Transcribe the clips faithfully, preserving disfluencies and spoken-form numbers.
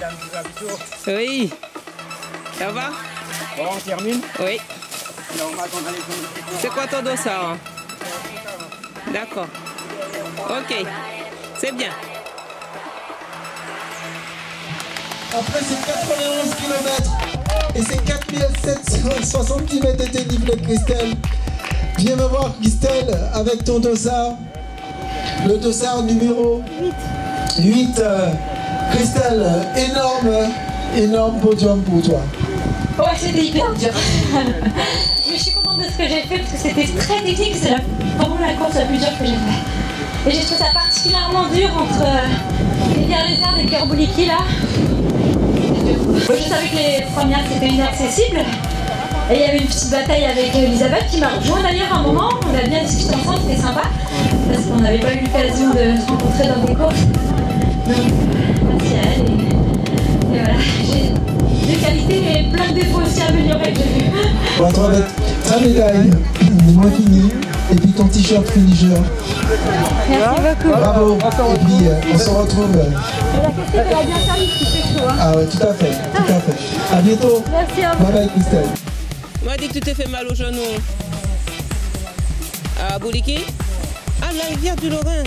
Oui. Ça va? Bon, on termine? Oui. C'est quoi ton dossard? D'accord. Ok. C'est bien. Après ces quatre-vingt-onze kilomètres et ces quatre mille sept cent soixante mètres de dénivelé, Christelle, viens me voir, Christelle, avec ton dossard. Le dossard numéro huit. Euh, Christelle, énorme, énorme podium pour toi. Ouais, c'était hyper dur. Mais je suis contente de ce que j'ai fait parce que c'était très technique. C'est vraiment la course la plus dure que j'ai faite. Et j'ai trouvé ça particulièrement dur entre euh, les Rivières des Ardes et Kerbouliki là. Je savais que les premières c'était inaccessible. Et il y avait une petite bataille avec Elisabeth qui m'a rejoint d'ailleurs à un moment. On a bien discuté ensemble, c'était sympa. Parce qu'on n'avait pas eu l'occasion de se rencontrer dans des courses. Donc, merci à elle. Et, et voilà, j'ai des qualités mais plein de défauts aussi améliorés que j'ai vu. On va te remettre ta médaille, moi fini, et puis ton t-shirt finisher. Merci beaucoup. Bravo. Et puis euh, on se retrouve. La question elle a bien servi ce qui fait chaud. Hein. Ah ouais, tout à fait, tout à fait. À bientôt. Merci à vous. Bye bye Christelle. Moi, dis que tu t'es fait mal au genou. À Bouliki? Ah, la rivière du Lorrain.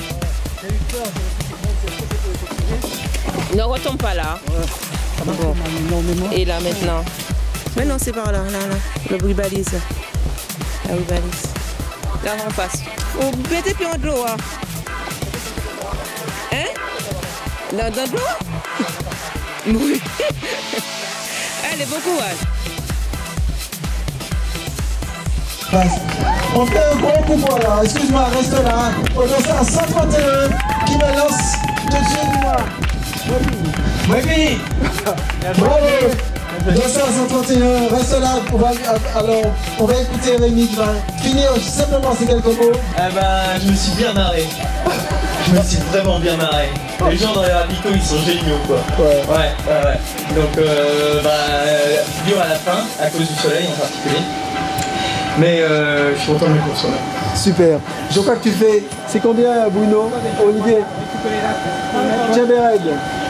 Ne retombe pas là. Bon. Et là maintenant. Mais non, c'est par là, là, là. Le bruit balise. La bruit balise. Là, en face. Oh, mettez plus en de l'eau. Hein? Hein? Dans, dans de l'eau? Oui. Allez, bon courage. On fait un gros coup pour là. Excuse-moi, reste là. On lance à cent trente et un qui me lance tout de suite. Oui. Oui. Bravo. deux cent trente et un, reste là. On va, alors, on va écouter Rémi qui va finir simplement ces quelques mots. Eh ben, je me suis bien marré. Je me suis vraiment bien marré. Les gens dans les rapitos, ils sont géniaux, quoi. Ouais. Ouais, ouais, ouais. Donc, euh, bah, dur à la fin, à cause du soleil en particulier. Mais euh, je suis content de mes courses. Ouais. Super. Je crois que tu fais. C'est combien, Bruno? Olivier? Tiens mes règles.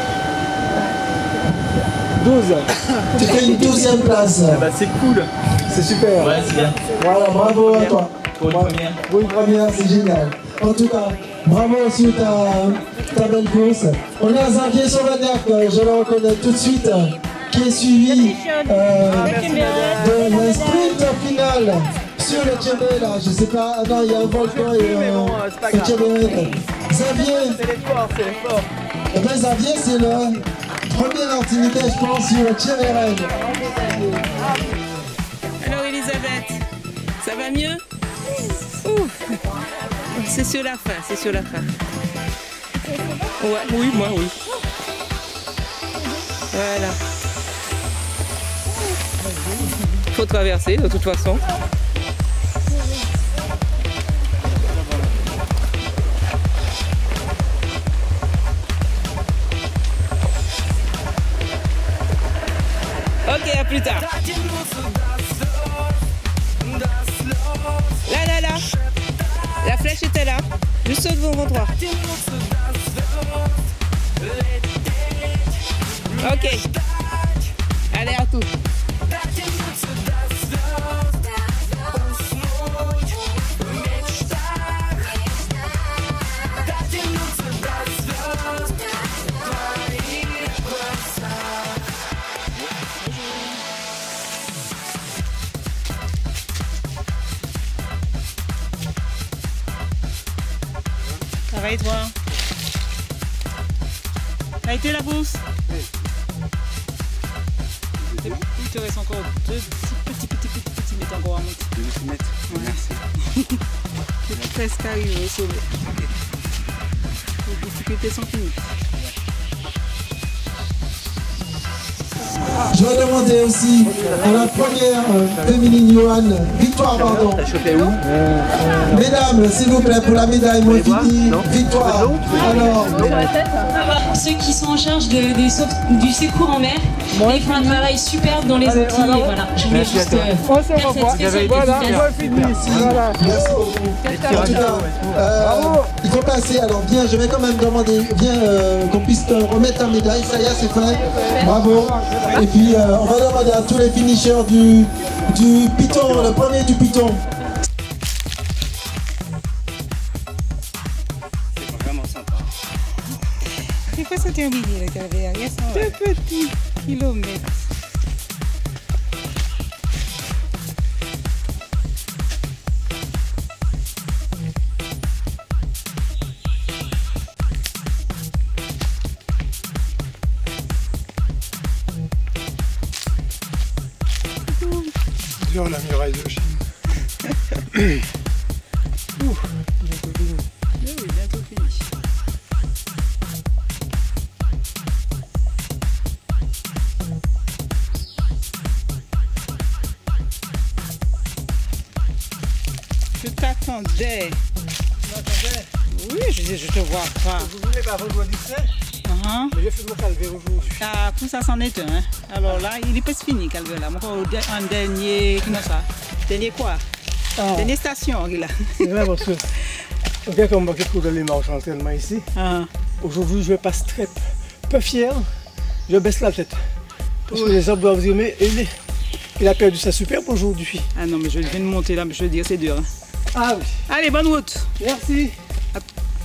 douze. Tu fais une douzième place. Eh bah, c'est cool. C'est super. Ouais, c'est bien. Voilà, bravo à toi. Pour une première. Pour une première, c'est génial. En tout cas, bravo sur ta, ta belle course. On a Xavier Sauvagnat, je le reconnais tout de suite, qui est suivi euh, de la sprint finale sur le Tchébé, là. Je sais pas, ah non, il y a un volcan et euh, le Tchébé. Xavier, C'est l'effort, c'est l'effort. eh ben, Xavier, c'est le premier Martiniquais, je pense, sur le Tchébé. Alors Elisabeth, ça va mieux? Ouh. C'est sur la fin, c'est sur la fin. Ouais, oui, moi oui. Voilà. Faut traverser de toute façon. Ok, à plus tard. Là, là, là. La flèche était là, juste devant vos droits. Ok. Allez, à tout. Ça va et toi? Ça a été la bourse? Oui. Il te reste encore deux petits, petits, petits, petits, petits mètres encore à monter. Deux petits mètres? Ouais. Merci. Tu es presque arrivé au sommet. Les difficultés sont finies. Je vais demander aussi à la première euh, féminine Johan, victoire, pardon. T'as chopé où? Mesdames, s'il vous plaît, pour la médaille Monfini, victoire. Alors, Ceux qui sont en charge de, des sauve, du secours en mer, ils font un travail superbe dans les Antilles. Voilà, je voulais juste euh, faire cette spéciale dédicace. merci beaucoup. En tout cas, euh, il faut passer. Alors viens, je vais quand même demander, viens euh, qu'on puisse te remettre ta médaille. Ça y est, c'est fait. Bravo. Et puis euh, on va demander à tous les finishers du, du Python, le premier du Python. C'est vraiment sympa. Il faut se terminer le calvaire. Il y a deux petits kilomètres. Sur la muraille de Chine. Ouh, bientôt fini. Oui, oui, bientôt fini. Je t'attendais. Tu m'attendais? Oui, je disais, je te vois pas. Vous voulez pas rejoindre ici? Uh-huh. Mais j'ai fait mon calvaire aujourd'hui. Ah, pour ça, c'en est un. Hein. Alors là, il est presque fini, calvaire là. Encore un dernier, comment ça? Dernier quoi? Ah. Dernière station, là. C'est vrai parce que, regarde comme je trouve dans les marches d'entraînement ici. Ah. Aujourd'hui, je passe très peu fier. Je baisse la tête. Parce que les arbres doivent aimer. Et il, est, il a perdu sa superbe aujourd'hui. Ah non, mais je viens de monter là, mais je veux dire, c'est dur. Hein. Ah oui. Allez, bonne route. Merci. Ah.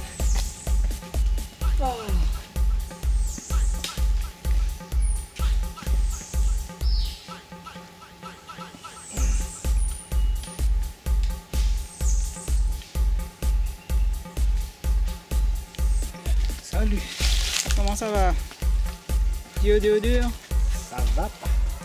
Salut. Comment ça va? Dur, dur, dur. Ça va pas.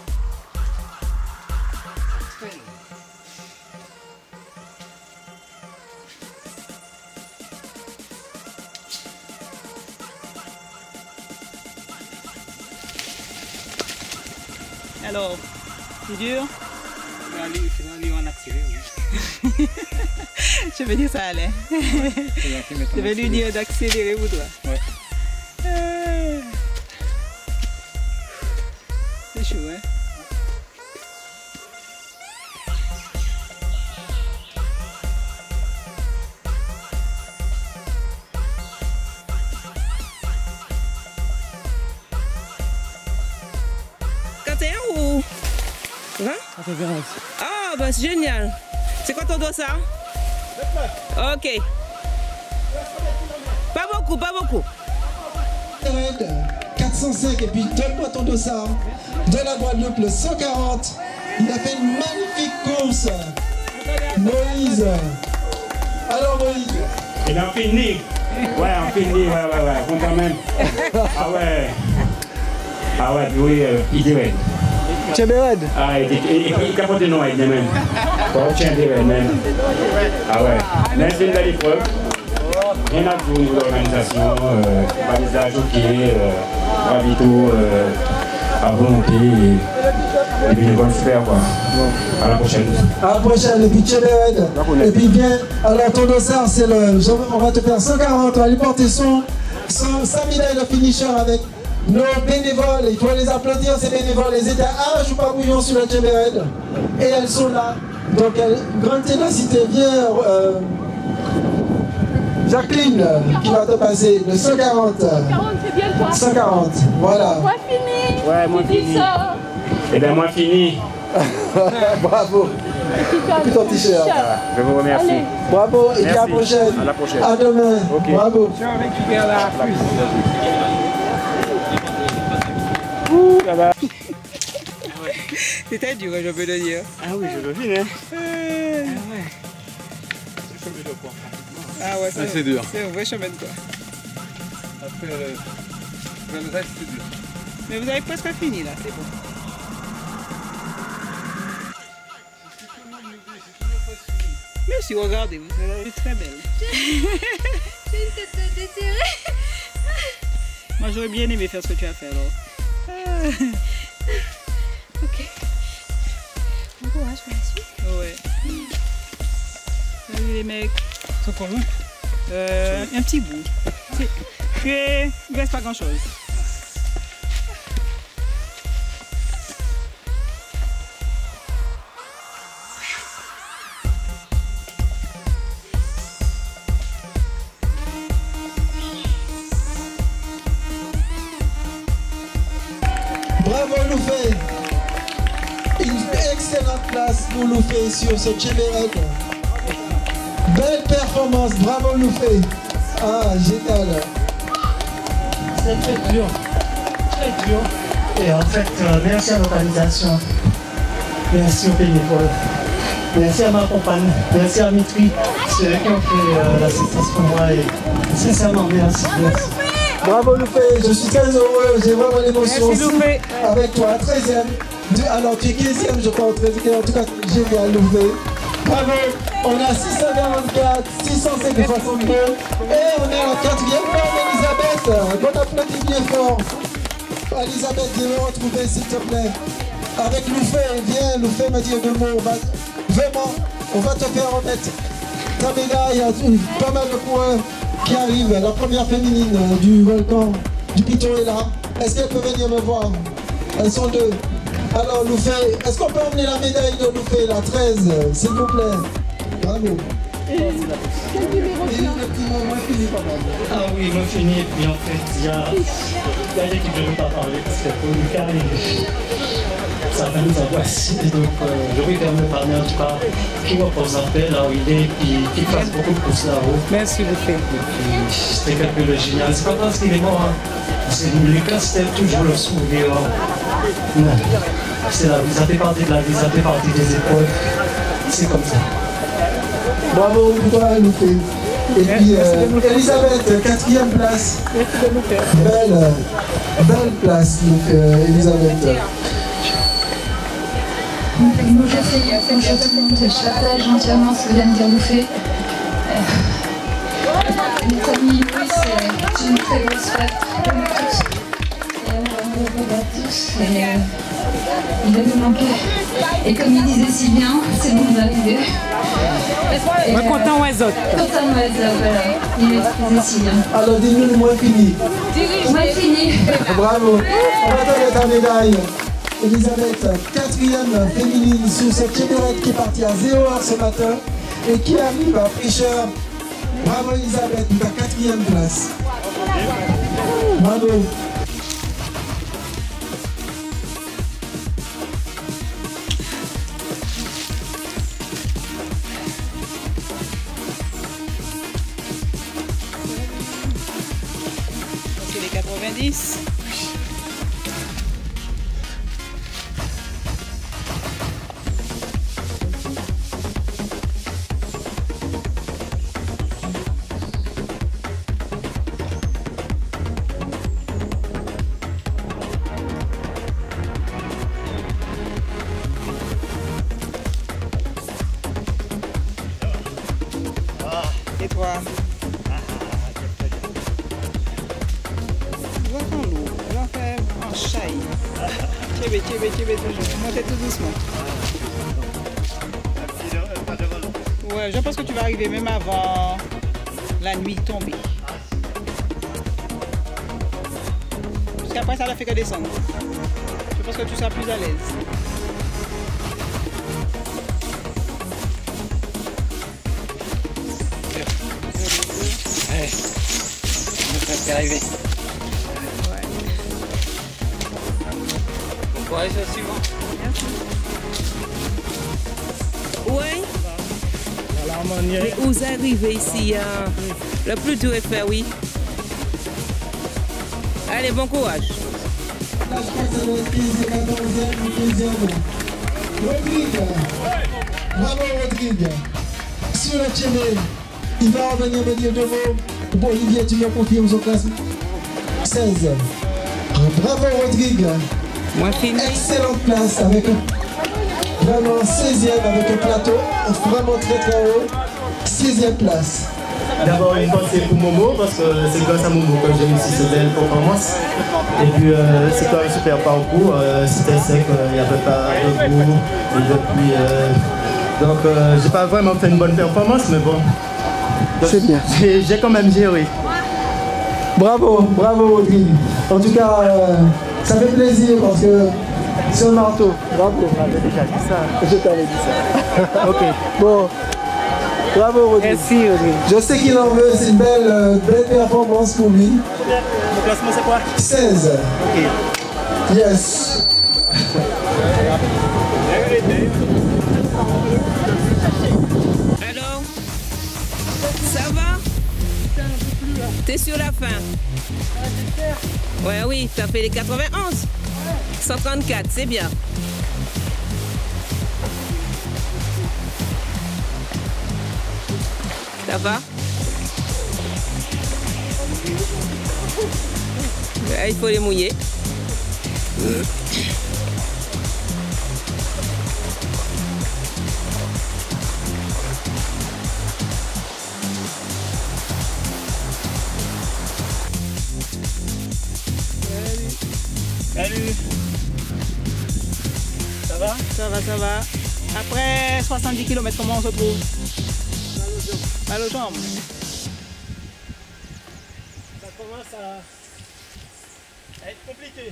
Alors, c'est dur? Il va aller en accéléré, oui. Je veux dire ça allait. Je vais lui dire d'accélérer pour toi. Ouais. Euh... C'est chaud, hein? Quentin ou? Hein? Ah, bah c'est génial. C'est quoi ton dossard? Ok. Pas beaucoup, pas beaucoup. quatre cent cinq et puis donne-moi ton dossard. De la Guadeloupe, le cent quarante. Il a fait une magnifique course. Moïse. Alors Moïse. Il a fini. Ouais, on finit, ouais, ouais, ouais, bon quand même. Ah ouais. Ah ouais, puis oui, euh, il dirait. Tchébéred. Ah, il il capote de noix, il dit même. Bon, tiens, il dirait même. Ah ouais. Mais c'est une belle épreuve. Rien à voir au niveau de l'organisation, balisage, ok, ravito, à volonté, et, et puis une bonne super quoi. À la prochaine. À la prochaine, et puis Tchébéred. Et puis bien, alors ton dossard, c'est le. On va te faire cent quarante, on va lui porter son, son, sa médaille de finisher avec nos bénévoles. Il faut les applaudir, ces bénévoles. Ils étaient à un jour pas bouillon sur la Tchébéred. Et elles sont là. Donc, une grande ténacité. Viens. Euh, Jacqueline, qui va te passer le cent quarante. cent quarante, c'est bien toi. cent quarante, voilà. Moi fini. Ouais, moi fini. Eh bien, moi fini. Bravo. Et ton t-shirt. Je vous remercie. Allez. Bravo, et puis à la Merci. prochaine. À la prochaine. À demain. Ok. Bravo. Je récupère la fuse. C'était dur, je peux le dire. Ah oui, je le vis, hein. Euh... Ah ouais, Ah, c'est dur. C'est un vrai chemin de quoi. Après, euh, le reste, c'est dur. Mais vous avez presque fini là, c'est bon. Merci, regardez, vous êtes très belle. J'ai une tête détirée. Moi j'aurais bien aimé faire ce que tu as fait alors. Ah. Ok. Bon courage pour la suite. Ouais. Salut les mecs. C'est combien? Euh, un petit bout. Puis, il ne reste pas grand chose. Bravo Loufé. Une excellente place pour Loufé sur ce Tchébérec. Belle performance, bravo Loufé. Ah, génial. C'est très dur, très dur. Et en fait, euh, merci à l'organisation, merci aux bénévoles, merci à ma compagne, merci à Mitri, c'est eux qui ont fait euh, l'assistance pour moi et sincèrement merci, merci. Bravo Loufé, je suis très heureux, j'ai vraiment l'émotion aussi avec toi, treizième. Alors tu es quinzième je crois, treizième, en tout cas génial Loufé. Bravo, on a six cent quarante-quatre, six cent soixante-deux et on est en quatrième place Elisabeth. Bon applaudissement bien fort. Elisabeth, viens me retrouver s'il te plaît. Avec Loufé, viens, Loufé me dire deux mots. Vraiment, on va te faire remettre ta médaille, il y a pas mal de points qui arrivent. La première féminine du volcan du Piton est là. Est-ce qu'elle peut venir me voir? Elles sont deux. Alors Loufé, est-ce qu'on peut emmener la médaille de Loufé, la treize, s'il vous plaît? Bravo. Et quel numéro tu as? Ah oui, moi fini, et puis en fait, il y a, il y a l'équipe, je ne veux pas parler parce que pour Lucas, ça va nous angoisser. Donc euh, je vais quand même parler en tout cas, qui représenter là où il est, puis qui fasse beaucoup de pouces là-haut. Merci beaucoup. C'était quelque chose de génial. C'est pas parce qu'il est mort, hein. C'est Lucas, c'était toujours le souvenir. Non. C'est la vie, ça fait partie de la vie, ça fait partie des épreuves. C'est comme ça. Bravo pour toi, Loufé. Et puis, euh, Elisabeth, quatrième place. Belle, belle place, donc, euh, Elisabeth. Moi, je sais, bonjour tout le monde, je partage entièrement ce que vient de dire Loufé. Notre ami Louis, c'est une très grosse fête pour nous tous. Et on le revoit tous. Et euh, il va nous manquer. Et comme il disait si bien, c'est bon d'arriver. Moi, content ou autres. Content ou autres, voilà. Il est si bien. Alors, dis-nous le moins fini. Moins fini. Bravo. On va donner ta médaille. Elisabeth, quatrième féminine sur cette Tchébérec qui est partie à zéro heure ce matin et qui arrive à Fricheur. Bravo Elisabeth, ta quatrième place. Bravo. C'est les quatre-vingt-dix. Et toi? Va en l'eau, elle en fait en chaille. Tchébé, tchébé, tchébé toujours. Montez tout doucement. Ouais, je pense que tu vas arriver même avant la nuit tombée. Parce qu'après ça ne fait que descendre. Je pense que tu seras plus à l'aise. Allez, je vais presque arriver. Bon courage au suivant. Oui. Mais vous arrivez ici, hein? Le plus dur est fait, oui. Allez, bon courage. Rodrigue. Bravo Rodrigue. Sur le Tchébé, il va revenir me dire deux mots. Bon, Olivier, tu me confirmes son classement. seize. Bravo Rodrigue. Moi fini. Excellente place avec vraiment seizième avec un plateau. Vraiment très très haut. sixième place. D'abord une pensée pour Momo parce que c'est grâce à Momo que j'ai réussi cette belle performance. Et puis euh, c'est quand même un super parcours, euh, c'était sec, il n'y avait pas de boue. Et depuis, euh, donc euh, j'ai pas vraiment fait une bonne performance, mais bon. C'est bien. J'ai quand même géré. Bravo, bravo Audrey. En tout cas, euh, ça fait plaisir parce que c'est un marteau. Bravo. On avait déjà dit ça. Je t'avais dit ça. Ok. Bon. Bravo Audrey. Merci Audrey. Je sais qu'il en veut, c'est une belle, euh, belle performance pour lui. Le classement c'est quoi? seize. Ok. Yes. Alors, ça va? T'es sur la fin? Ouais, oui, t'as fait les quatre-vingt-onze. cent trente-quatre, c'est bien. Ça va? Ouais, il faut les mouiller. Salut. Ça va? Ça va, ça va. Après soixante-dix kilomètres, comment on se trouve? Mal aux jambes. Ça commence à, à être compliqué.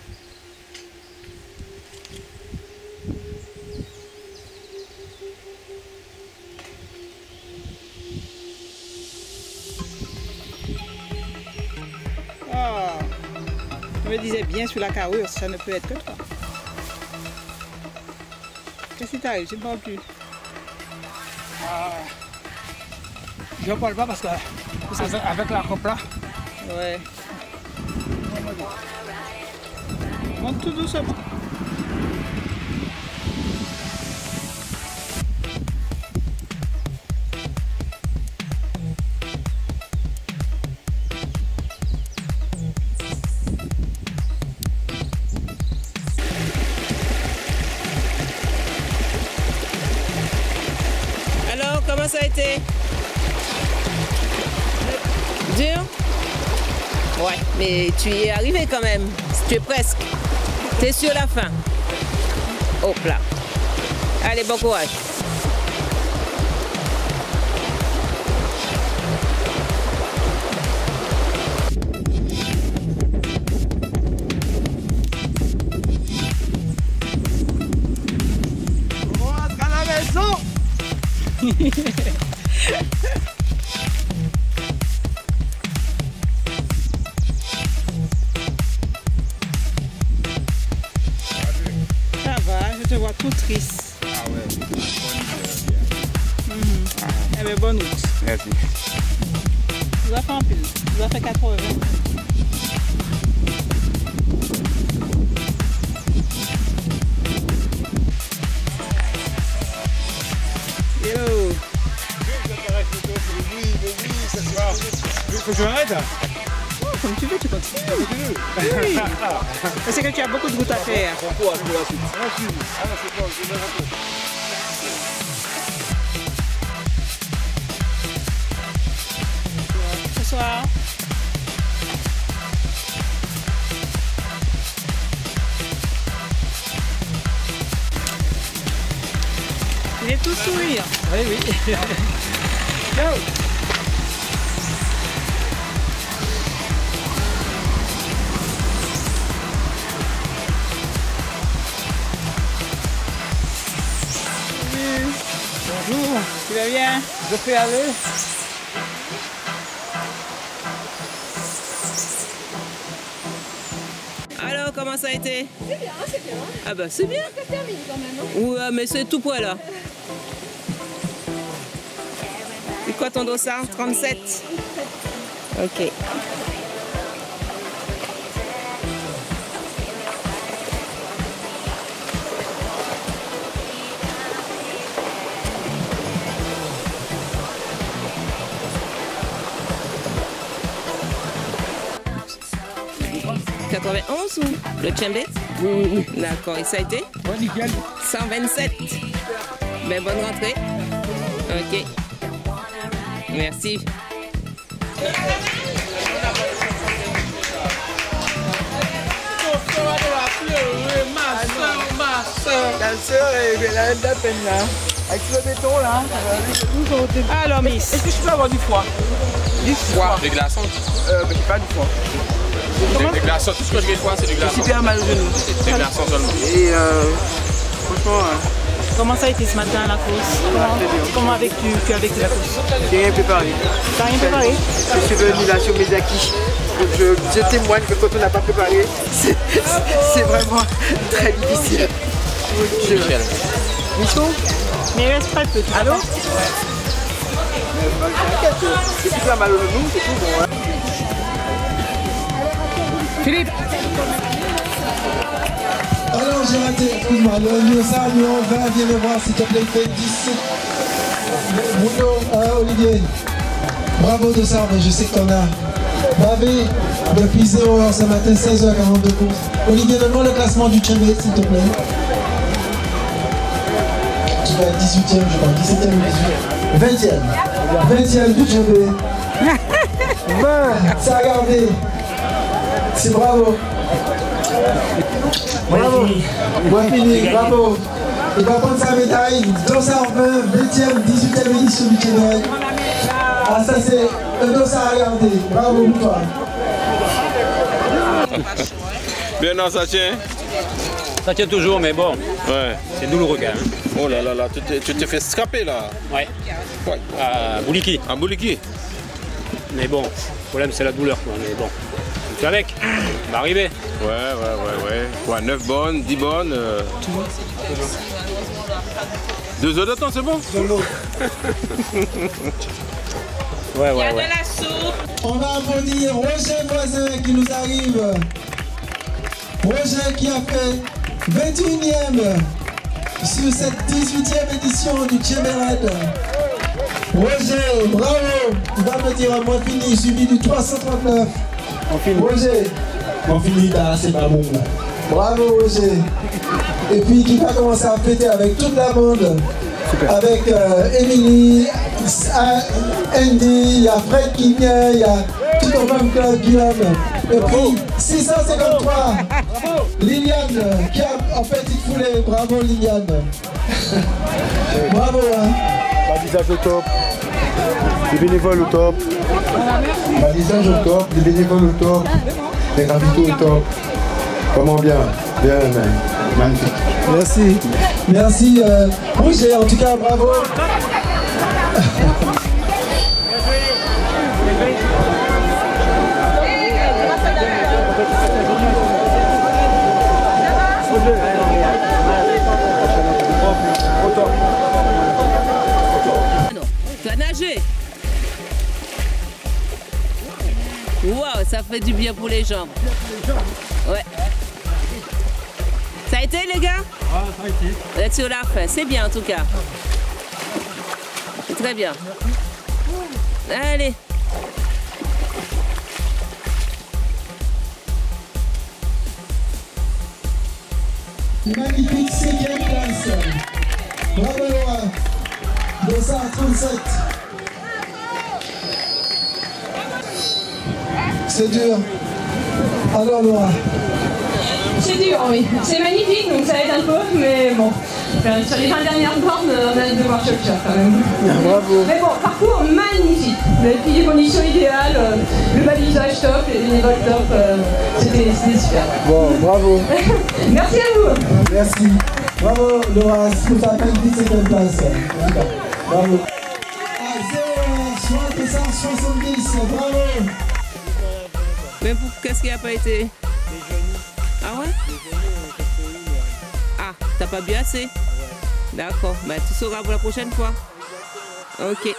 Oh, je me disais bien sur la carrure, ça ne peut être que toi. Qu'est-ce qui t'arrive? Je ne parle plus. Ah, je ne parle pas parce que avec, avec la coupe là. Ouais. Monte tout doucement. Alors, comment ça a été? Dur? Ouais, mais tu y es arrivé quand même. Tu es presque. Tu es sur la fin. Hop là. Allez, bon courage. On rentre à la maison. Ça va, je te vois tout triste. Ah ouais. Mhm. Eh bien, bonne route. Merci. Vous avez fait un pile. Vous avez fait quatre-vingts. Hello. Il faut que je m'arrête. Oh, comme tu veux, tu continues. Oui. Parce que tu as beaucoup de route à faire. Bon courage pour la suite. Merci. Ah non, c'est bon, je vais rentrer. Ce soir. Il est tout sourire. Oui, oui. Ciao. Bonjour. Tu vas bien? Je fais aller. Alors, comment ça a été? C'est bien, c'est bien. Ah bah c'est bien. Ça termine quand même. Hein. Ouais, mais c'est tout poids là. C'est quoi ton dossard? trente-sept. Ok. quatre-vingt-onze ou le Tchembé? Oui, oui, oui. D'accord, et ça a été? Ouais, nickel. cent vingt-sept. Ben, bonne rentrée. Ok. Merci. Ta soeur, elle a de la peine là. Avec le béton là. Alors, Miss. Est-ce que je peux avoir du foie? Du foie. Des glaçons. Euh, bah, j'ai pas du foie. Des, des glaçons. Tout ce que je vais voir, c'est des glaçons. J'ai super mal au genou. Des glaçons seulement. Et euh, franchement, euh, Comment ça a été ce matin la course? Comment, comment as-tu tu as vécu la course? J'ai rien préparé. T'as rien préparé? Je suis venu là sur mes acquis. Donc je, je témoigne que quand on n'a pas préparé, c'est vraiment très difficile. Je... Michel? Mais il reste très peu. Allô? C'est tout là mal au genou, c'est tout bon. Hein. Philippe! Alors j'ai raté, excuse-moi, le Liosa, numéro vingt, viens me voir s'il te plaît, il fait dix. Bruno, euh, Olivier, bravo de ça, mais je sais que t'en as bavé depuis zéro heure ce matin, seize heures quarante de course. Olivier, donne-moi le classement du Tchébé, s'il te plaît. Tu vas être dix-huitième, je crois, dix-septième ou dix-huitième. vingtième. vingtième du Tchébé. vingt, ça a gardé. C'est bravo. Bravo. Bon fini, bravo. Il va prendre sa médaille. deux cent vingt, vingtième, dix-huitième édition du Tchébé. Ah, ça c'est un dossard à garder. Bravo pour toi. Bien, non, ça tient. Ça tient toujours, mais bon, ouais. C'est douloureux quand même. Oh là là là, tu t'es fait scraper là. Ouais. Ouais. À Bouliki. À Bouliki. Mais bon, le problème c'est la douleur quoi. Mais bon, on fait avec. On va arriver. Ouais, ouais, ouais, ouais. Quoi, neuf bonnes, dix bonnes. Euh... Deux heures de temps, c'est bon? Ouais, ouais, Il y a ouais. de la soupe. On va applaudir Roger Voisin qui nous arrive. Roger qui a fait vingt et unième sur cette dix-huitième édition du Tchébé Raid. Roger, bravo. Il va me dire un mois fini, suivi du trois cent trente-neuf. On finit. Roger, on finit là, c'est pas bon là. Bravo Roger. Et puis qui va commencer à fêter avec toute la bande. Super. Avec euh, Émilie, Andy, il y a Fred qui vient, il y a tout le fan club Guillaume. Et puis six cent cinquante-trois, Liliane qui a en fait il foulait. Bravo Liliane. Bravo hein. Balisage au top, les bénévoles au top. Balisage au top, les bénévoles au top, les ravitaux au top. Comment bien? Bien, magnifique. Merci. Merci euh, Roger, en tout cas bravo. Tu as nagé. Waouh, ça fait du bien pour les jambes. Ouais. Ça a été les gars? Ah, ça a été. Vous êtes sur la fin, c'est bien en tout cas. C'est très bien. Allez. Magnifique cinquième place. Bravo Laura. deux cent trente-sept. C'est dur. Alors Laura. C'est dur, oui. C'est magnifique, donc ça aide un peu, mais bon. Enfin, sur les vingt dernières bornes, on a de devoir choc-choc quand même. Bravo. Mais bon, parcours magnifique. Et puis les conditions idéales, euh, le balisage top, les bénévoles top, euh, c'était super. Bon, bravo. Merci à vous. Merci. Bravo Laura, pour ta magnifique cinquième place. Bravo. À zéro cent soixante-dix, bravo. Mais pour qu'est-ce qui n'a pas été? Ah ouais? Ah, t'as pas bu assez? D'accord, bah, tu sauras pour la prochaine fois. Ok.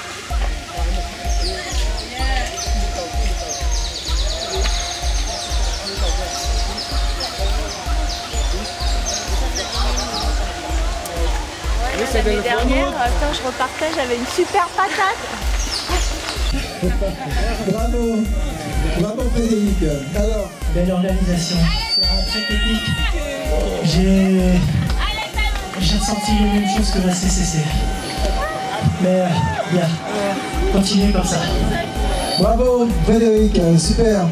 L'année dernière, quand je repartais, j'avais une super patate. Bravo. Bravo Frédéric. Alors, belle organisation. Très technique. J'ai j'ai ressenti les mêmes choses que la C C C. Mais euh, bien, continuez comme ça. Bravo Frédéric, super.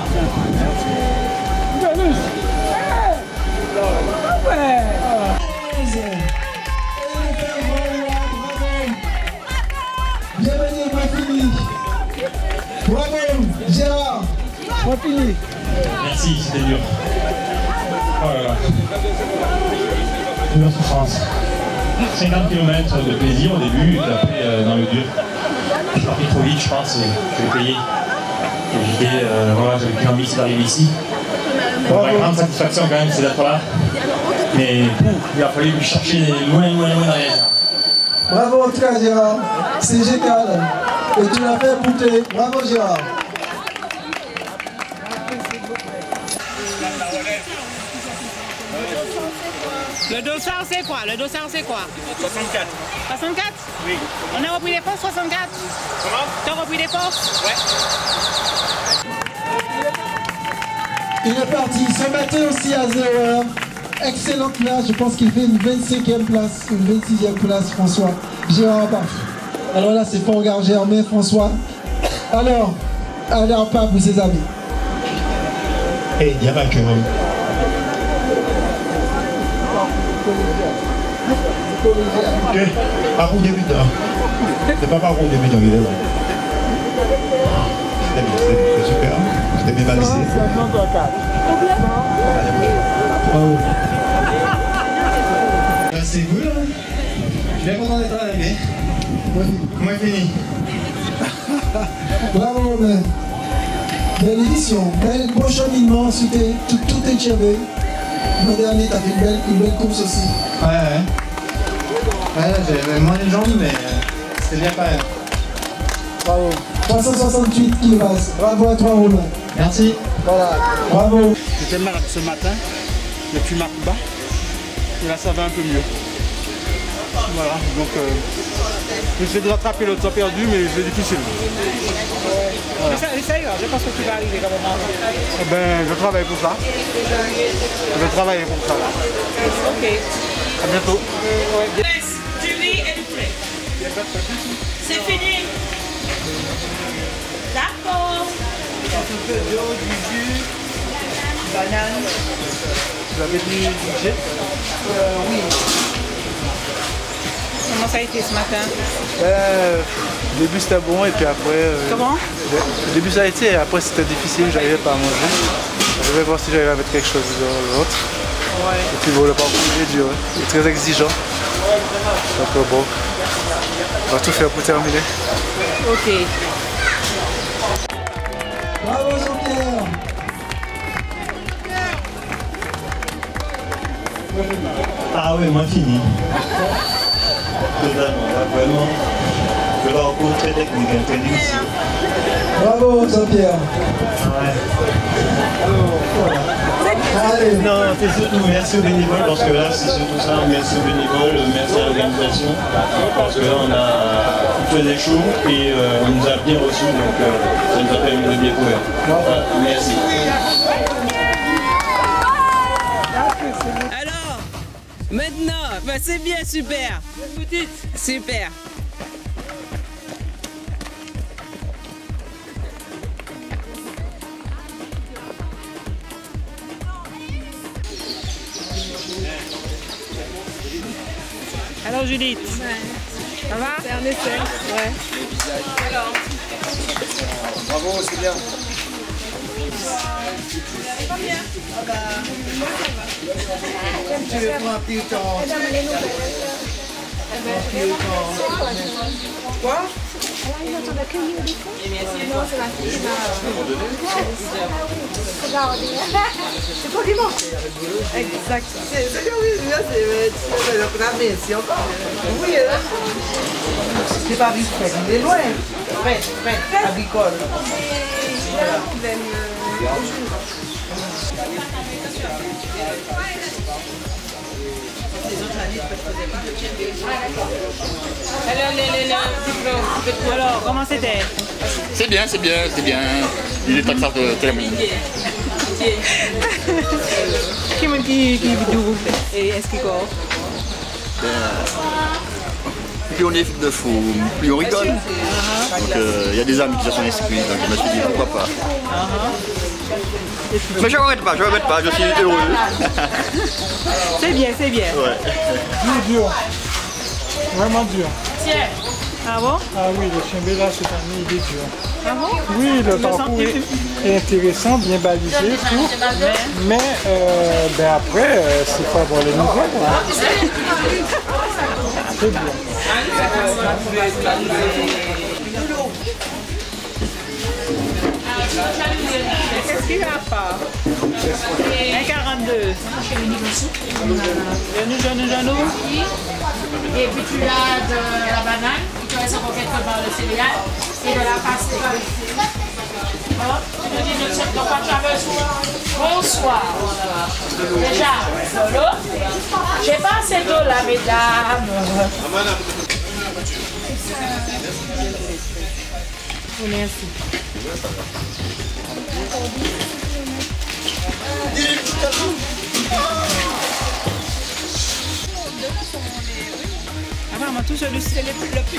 Bienvenue Mafini. Bravo Gérard. Mafini. Merci, c'était dur. Oh là là. Une autre France. cinquante kilomètres de plaisir au début, et puis après euh, dans le dur. Je suis parti trop vite, je pense, et je vais payer. Et j'étais, euh, voilà, j'avais plus envie d'arriver ici. Bon, ma grande satisfaction quand même, c'est d'être là. Mais pouf, il a fallu lui chercher loin, loin, loin derrière. Bravo en tout cas Gérard, c'est génial. Et tu l'as fait boucler. Bravo Gérard. Le dossard c'est quoi? Le dossard c'est quoi? soixante-quatre. soixante-quatre? Oui. On a repris des forces soixante-quatre? Comment? T'as repris des forces? Ouais. Il est parti ce matin aussi à zéro heure. Excellente place, je pense qu'il fait une vingt-cinquième place, une vingt-sixième place François. Gérard part. Alors là c'est Fort Germain François. Alors, alors pas pour ses amis. Et il y a vainqueur. Ok, par où débutant? C'est pas par où débutant, il est bon. C'était bien, c'était bien, c'est super. C'était bien balisé. Bravo. C'est cool. Je suis bien content d'être arrivé. Moi fini. Bravo, mais belle édition, bel beau cheminement, c'était tout, tout est tiré. Le dernier, t'as fait une belle, une belle course aussi. Ouais, ouais. Ouais, là, j'avais moins de jambes, mais c'était bien quand même. Bravo. trois cent soixante-huit qui passe. Bravo à toi, Romain. Merci. Voilà. Bravo. J'étais malade ce matin, le fumac bas, et là ça va un peu mieux. Voilà, donc euh, j'essaie de rattraper le temps perdu, mais c'est difficile. Voilà. Mais ça, ça ira, je pense que tu vas arriver quand même. Eh ben, je travaille pour ça. Je vais travailler pour ça. Ok. À bientôt. Julie et Dupré. C'est fini. D'accord. Un peu d'eau, du jus, banane. Vous avez du budget? Euh, oui. Comment ça a été ce matin? euh, Au début c'était bon et puis après... Euh, Comment? Au début ça a été et après c'était difficile, j'arrivais pas à manger. Je vais voir si j'arrive à mettre quelque chose dans l'autre. Ouais. Et puis bon, le parcours il est dur, hein. Il est très exigeant. Donc bon, on va tout faire pour terminer. Ok. Bravo Jean-Pierre. Ah oui, moi fini. Totalement, là, vraiment. Le parcours très technique, hein, très difficile. Bravo Jean-Pierre. Ouais. Allez. Non, c'est surtout merci aux bénévoles parce que là c'est surtout ça, merci aux bénévoles, merci à l'organisation parce que là on a fait des shows et euh, on nous a bien reçus donc euh, ça nous a permis de bien courir. Voilà, merci. Alors, maintenant, bah c'est bien, super. Super. Alors Judith, ça va? C'est un essai, ouais. Alors. Bravo, c'est bien. Combien? Ah bah, moi ça va. Tu veux prendre un petit temps? Quoi? Ils ont d'accueillir des fois? Non, c'est la fille qui m'a... Regardez. C'est toi qui manges. Exact. C'est bien, oui, là, c'est le cramé, c'est encore. Oui, là. C'est pas vite fait, il est loin. Près, près, agricole. Alors, comment c'était? C'est bien, c'est bien, c'est bien. Il est temps que ça se termine. Qui me dit qui vous et est-ce qu'il court? Plus on est de fou, plus on rigole. Donc il euh, y a des amis qui se sont inscrits, donc je me suis dit pourquoi pas. Mais je ne regrette pas, je ne regrette pas, je suis heureux. C'est bien, c'est bien. Ouais. Il est dur. Vraiment dur. Ah bon? Ah oui, le Chimbé là cette année il est dur. Ah bon? Oui, le parcours est intéressant, bien balisé, tout. Mais euh, ben après, euh, c'est pas avoir les nouveaux. C'est bien. Qu'est-ce qu'il y a pas un quarante-deux. Genou, genou, genou. Et puis tu as de la banane, il te reste encore quelques barres de céréales et de la pastèque. Bonsoir. Déjà, solo. J'ai pas assez d'eau là, mesdames. Merci. Apparemment, tout celui c'est le plus dur.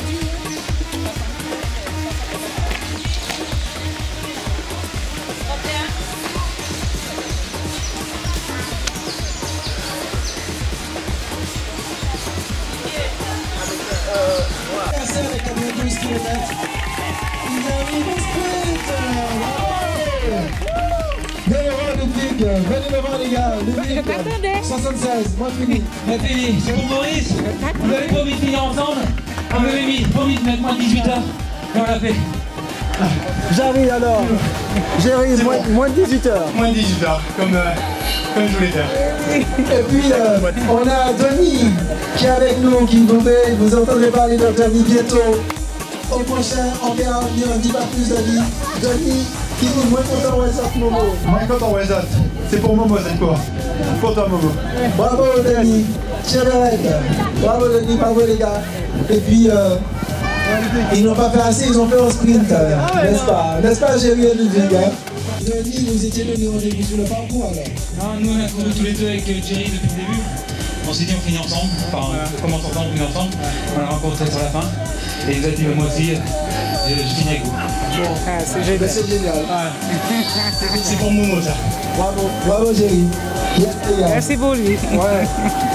Venez me voir les gars, Ludwig, soixante-seize, moi fini. Moi fini, c'est pour Maurice. On avait promis de finir ensemble. On avait mis, promis de mettre moins de dix-huit heures. Et on l'a fait. J'arrive alors. Jerry, moins, moins de dix-huit heures. Moins de dix-huit heures, comme, euh, comme je voulais faire. Et puis, euh, on a Denis qui est avec nous, qui vous, vous entendrez parler de Denis bientôt. Au prochain, on verra venir un petit peu plus Denis. Denis, qui dit moins content Wesat Momo. Moins content Wesat, c'est pour Momo cette course. Pour toi Momo. Bravo Denis, Chérette. Bravo Denis, bravo les gars. Et puis, euh, ils n'ont pas fait assez, ils ont fait un sprint, ah ouais, n'est-ce pas? N'est-ce pas Géry et Ludwig? Denis, vous étiez donné rendez-vous sur le parcours alors? Non, nous on a couru tous les deux avec Jerry depuis le début. On s'est dit on finit ensemble, enfin on commence ensemble, on finit ensemble. On l'a rencontré sur la fin. Et il nous a dit moi aussi, je, je finis avec vous. Bon, ah, c'est génial. C'est génial. Ouais. C'est pour Momo ça. Bravo, bravo Jerry. Yes, merci pour lui. Ouais.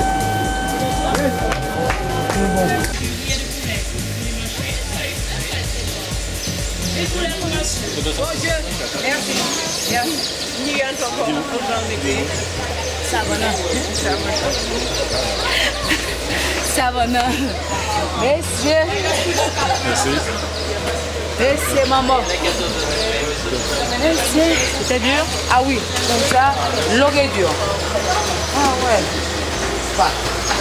Merci. Savona. Savona. Messieurs. Merci. Messieurs, maman. Messieurs. C'est dur? Ah oui, comme ça, l'eau est dure. Ah ouais. Bah.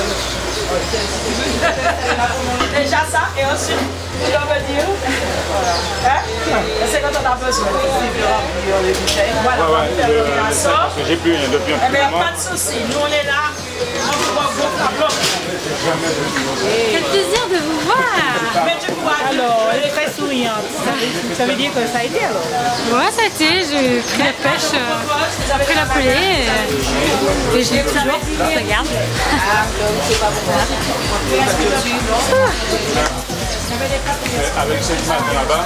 Déjà ça, et ensuite, tu dois me dire. Hein? C'est quand on a besoin. Voilà, on va faire l'opération. J'ai plus rien depuis un Eh bien, pas de souci. Nous, on est là. On vous voit beaucoup. Quel plaisir de vous voir. Mais tu crois que... Alors, elle est très souriante. Ça veut, ça veut dire que ça a été alors? Ouais, ça a été. J'ai pris la pêche, euh, pris la pelée et, et je l'ai toujours. Regarde. Avec cette main là-bas.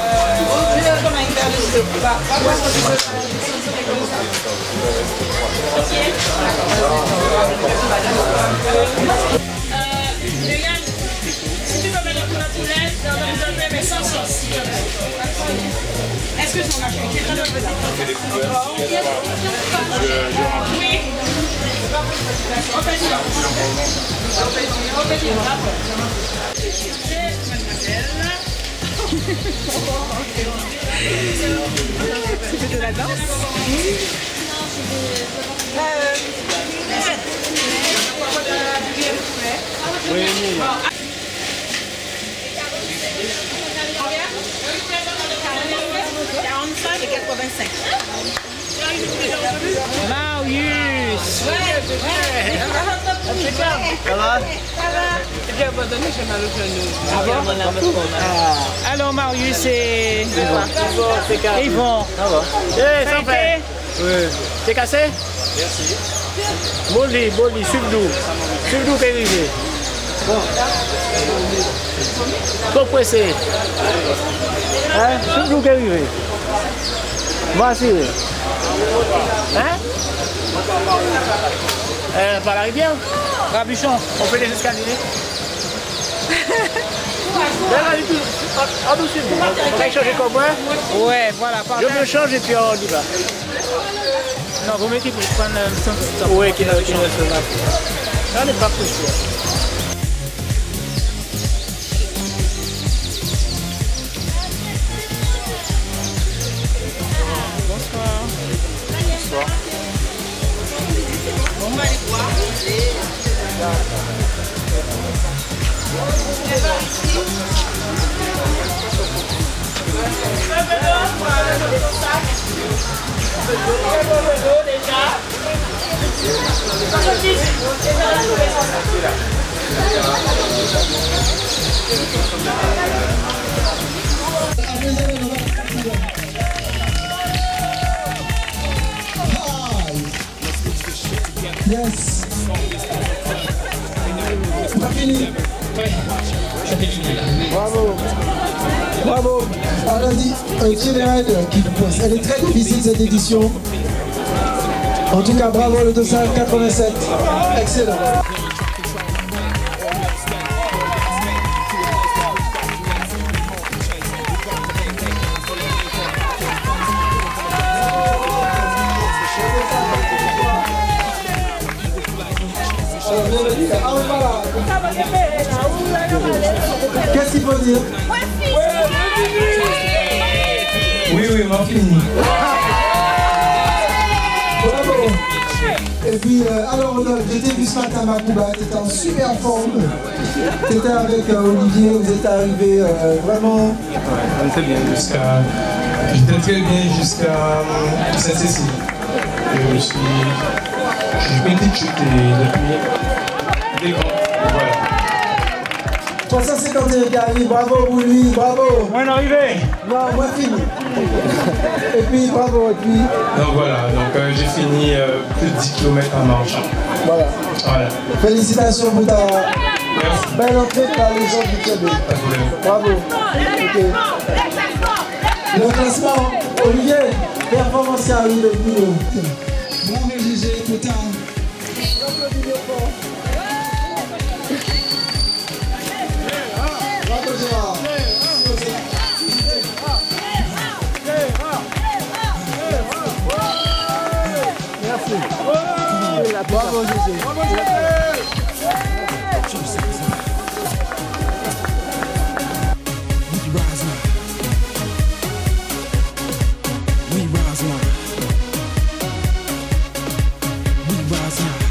Regarde, si tu veux mettre le poulet, dans le poulet, mais sans sauce. Est-ce que tu en as fait? Oui. On fait ça. On fait ça. C'est de la danse? Oui, oui. quarante-cinq et quatre-vingt-cinq. Marius! Ça va? J'ai abandonné, j'ai mal au genou. Ah. Alors Marius et Yvon. Yvon. Ça va? Eh, ça fait? Oui. T'es cassé? Merci. Boli, boli, suivez-nous. Suivez-nous, Périgé. Bon. Trop pressé. Hein? Suivez-nous, Périgé. Voici. Hein? Euh, par la rivière? Rabuchon, on fait les escaliers. On nous suit. On va changer comme moi? Ouais, voilà. Je me change et puis on y va. Non, vous mettez pour prendre le son. Oui, qui ne se marche. Ça n'est pas possible. Yes. Pas fini. Bravo. Bravo. Alors on dit un général qui pose. Elle est très difficile cette édition. En tout cas, bravo le deux cent quatre-vingt-sept. Excellent. Qu'est-ce qu'il faut dire? Oui, oui, on a fini. Bravo. Et puis, euh, alors, je t'ai vu ce matin à Macouba, tu étais en super forme. Tu étais avec euh, Olivier, vous êtes arrivé euh, vraiment. Ouais, on était bien jusqu'à. J'étais très bien jusqu'à euh, Saint-Cécile. Je me suis. Je m'étais chuté depuis. Des grands. Voilà. trois cent cinquante et un qui arrive, bravo pour lui, bravo. On est arrivé. Non, moi fini. Et puis bravo, et puis. Donc voilà, donc euh, j'ai fini euh, plus de dix kilomètres en marchant. Voilà. Voilà. Félicitations pour ta belle entrée par les gens du Québec. Bravo. Okay. Le classement, Olivier, performance qui arrive le boulot. Bravo Gégé pour ta. Bravo Gérard. Merci. Bravo Gégé. Bravo Gégé. We rise now. We rise now.